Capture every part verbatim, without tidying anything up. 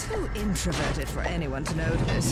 Too introverted for anyone to notice.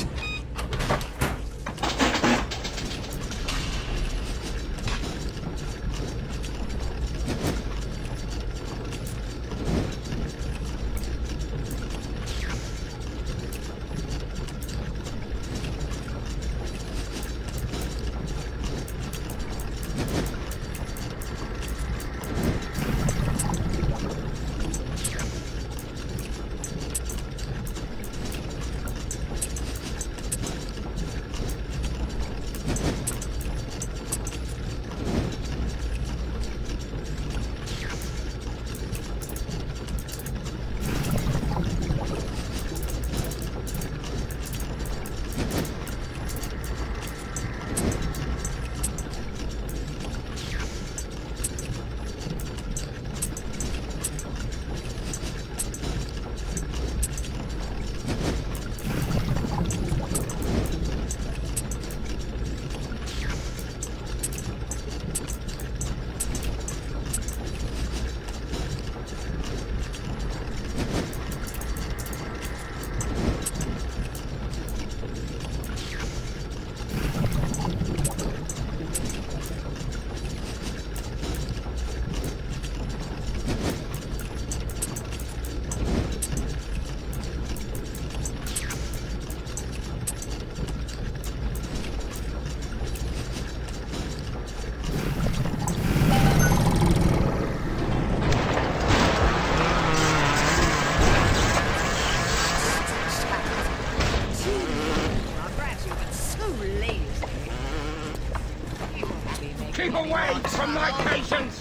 Keep away from my patients!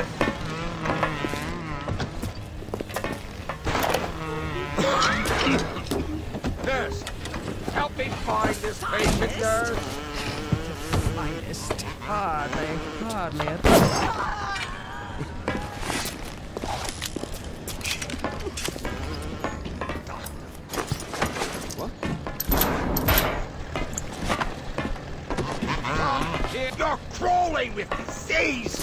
Nurse, help me find this patient, nurse! Finest. Hardly, hardly at all. You're crawling with disease!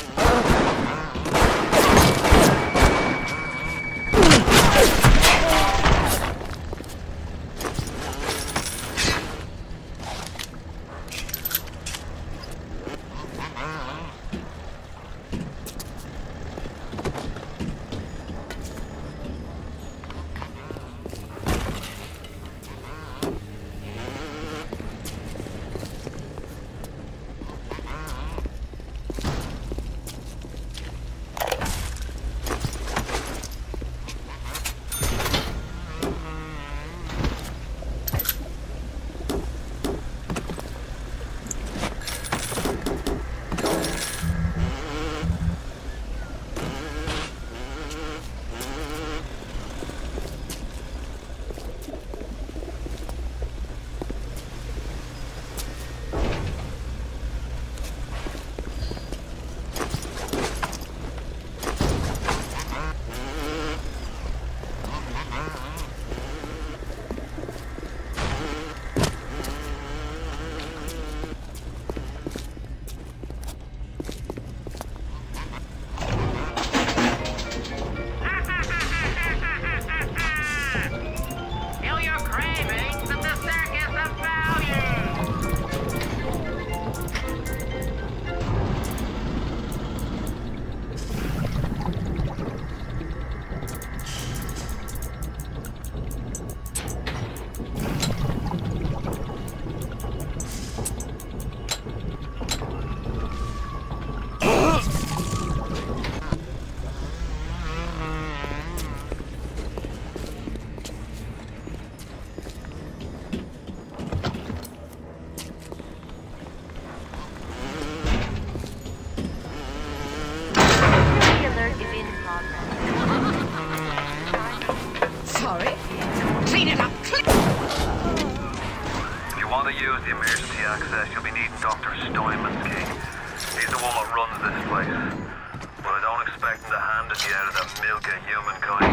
the emergency access, you'll be needing Doctor Steinman's key. He's the one that runs this place. But I don't expect him to hand it you out of that milk of humankind.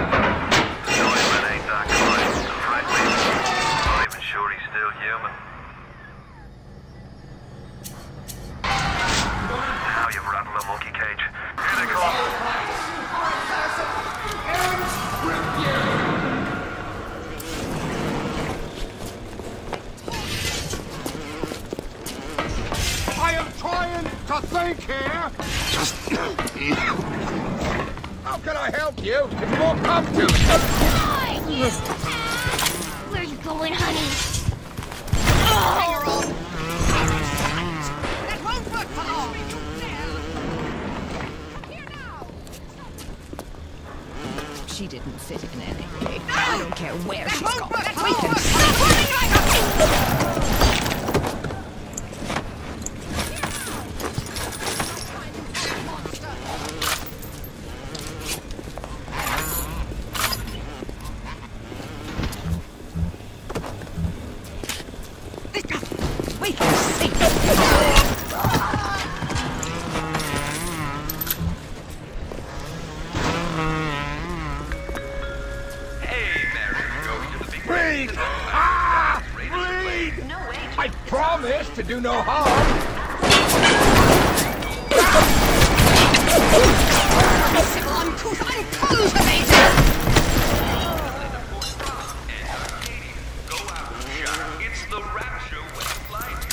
Steinman ain't that kind, and frankly, I'm not even sure he's still human. Now you've rattled the monkey cage. Here they come. can I help you? If you won't come to me. Oh, yes. Where you going, honey? Oh. That won't work for long. She didn't fit in anything. I don't care where That she's won't gone. work for We long. can Stop running like a... We can see. Hey, Mary, going to the big Breathe! Ah! Breathe! I promise to do no harm. Civil uncouth, uncultivated! Go out, Jack. It's the rapture when it's light.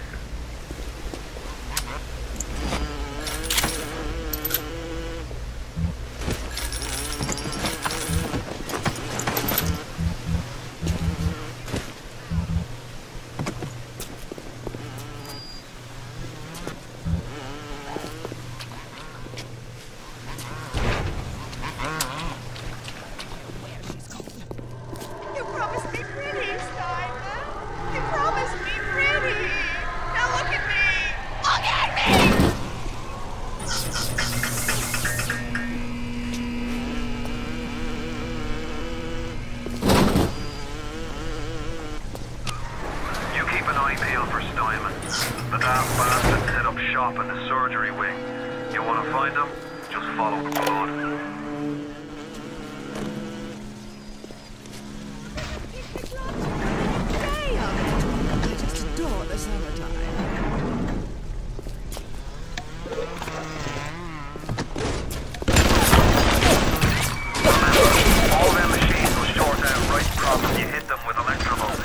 You promised me pretty, Steinman. You promised me pretty. Now look at me. Look at me! You keep an eye peeled for Steinman. The damn bastard set up shop in the surgery wing. You want to find him? Just follow the blood. They are. Just adore the summertime. All them machines will short out right across when you hit them with electrovolt.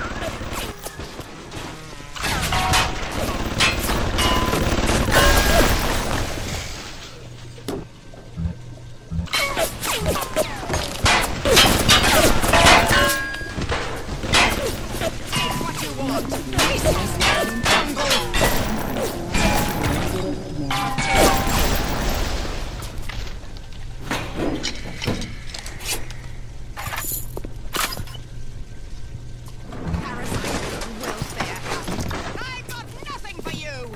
I've got nothing for you.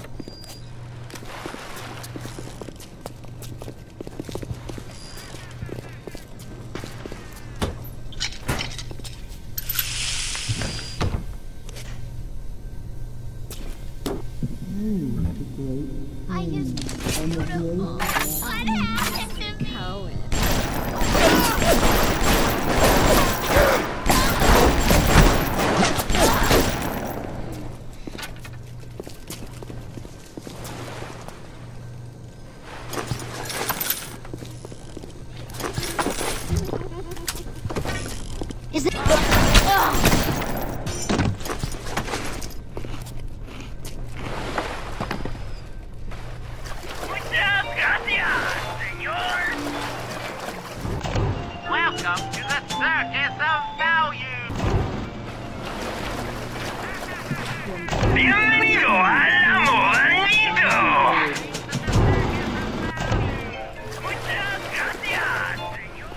I used to be beautiful. What happened to me? Cohen. Is it? Ugh. Welcome to the Circus of Value. Bienvenido al amor. Muchas gracias, señor.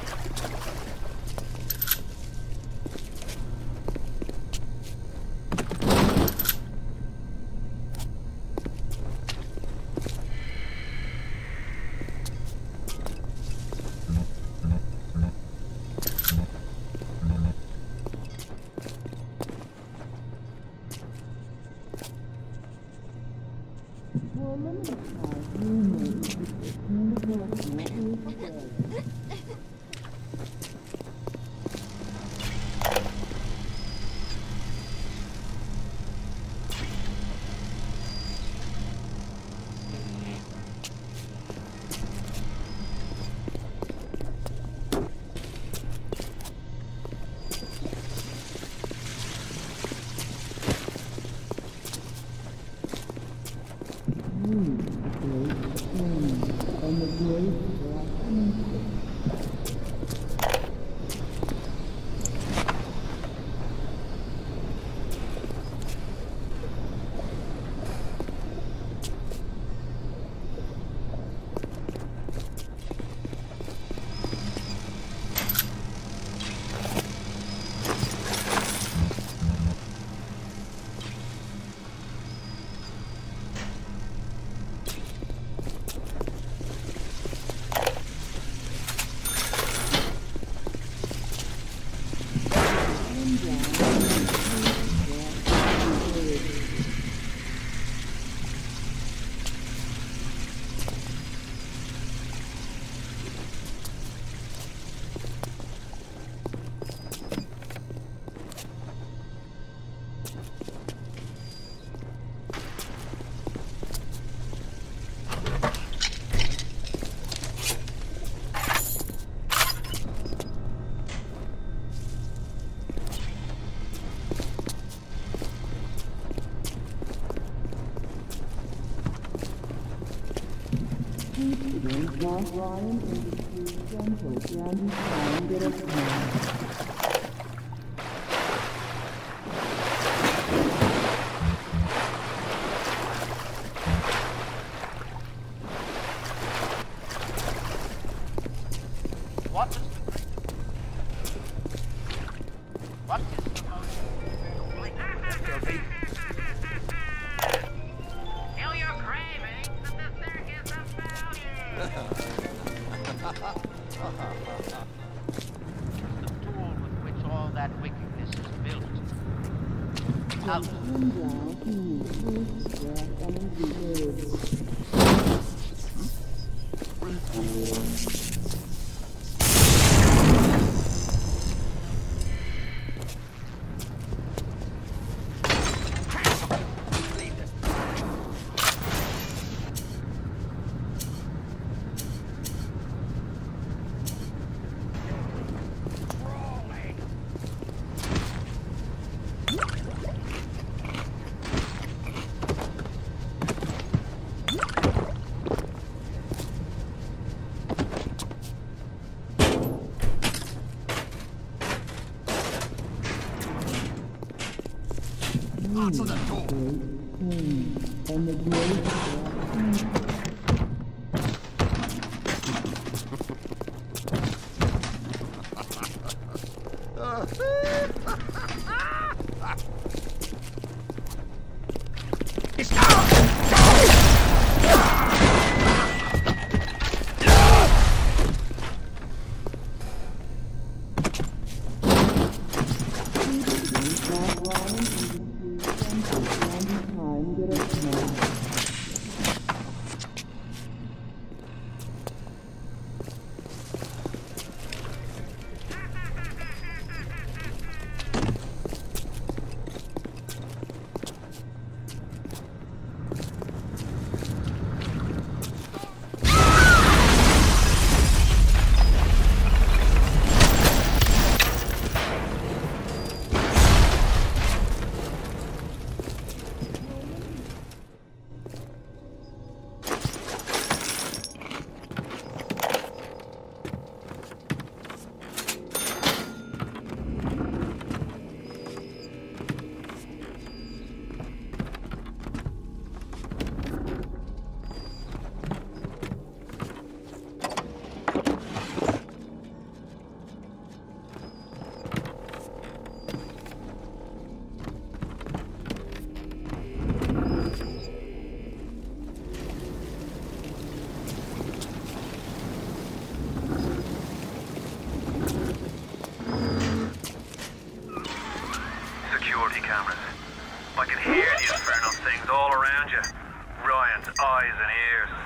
Ryan Industries Central Candy Time get us home. What is What is the most... Kill your cravings and the circus of value! The tool with which all that wickedness is built. Out. Come down to me, fruits, breath, and words. Answer the door. And the great Security cameras. I can hear the infernal things all around you. Ryan's eyes and ears.